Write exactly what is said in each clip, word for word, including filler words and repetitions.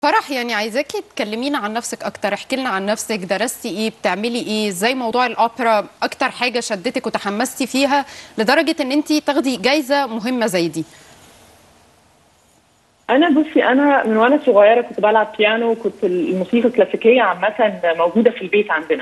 فرح، يعني عايزاكي تكلمينا عن نفسك اكتر، احكي لنا عن نفسك، درستي ايه، بتعملي ايه، ازاي موضوع الاوبرا اكتر حاجه شدتك وتحمستي فيها لدرجه ان انت تاخدي جايزه مهمه زي دي؟ انا بصي، انا من وانا صغيره كنت بلعب بيانو، وكنت الموسيقى الكلاسيكيه عامه موجوده في البيت عندنا.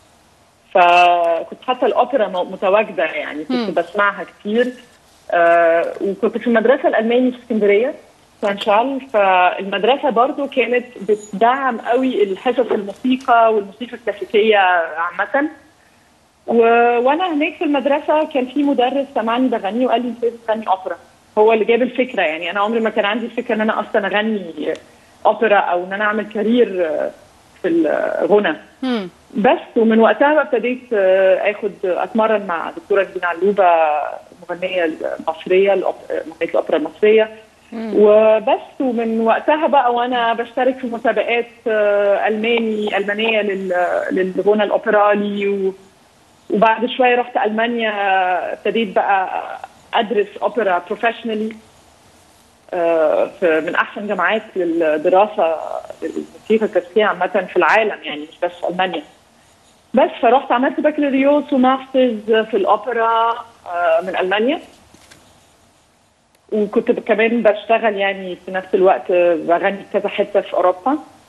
فكنت حتى الاوبرا متواجده، يعني كنت هم. بسمعها كتير. آه وكنت في المدرسه الالماني في اسكندريه سانشال. فالمدرسه برضو كانت بتدعم قوي الحصص الموسيقى والموسيقى الكلاسيكيه عامه. و... وانا هناك في المدرسه كان في مدرس سمعني بغني وقال لي انت لازم تغني اوبرا. هو اللي جاب الفكره، يعني انا عمري ما كان عندي الفكره ان انا اصلا اغني اوبرا او ان انا اعمل كارير في الغنى. هم. بس ومن وقتها بقى ابتديت اخد اتمرن مع دكتوره دينا علوبه، المغنيه المصريه، مغنيه الاوبرا المصريه. هم. وبس ومن وقتها بقى وانا بشترك في مسابقات الماني المانيه للغنى الاوبرالي. وبعد شويه رحت المانيا، ابتديت بقى ادرس اوبرا بروفيشنالي من احسن جامعات للدراسه الموسيقى الكلاسيكيه عامه في العالم، يعني مش بس في المانيا. بس فرحت عملت بكالوريوس وماسترز في الاوبرا من المانيا. وكنت كمان بشتغل يعني في نفس الوقت بغني كذا حته في اوروبا.